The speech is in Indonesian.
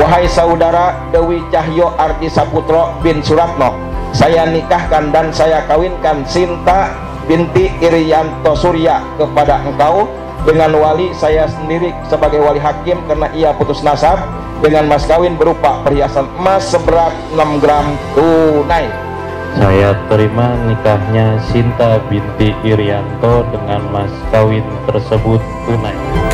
Wahai saudara Dewi Cahyo Ardi Saputro bin Suratno, saya nikahkan dan saya kawinkan Sinta binti Irianto Surya kepada engkau dengan wali saya sendiri sebagai wali hakim karena ia putus nasab, dengan mas kawin berupa perhiasan emas seberat 6 gram tunai. Saya terima nikahnya Sinta binti Irianto dengan mas kawin tersebut tunai.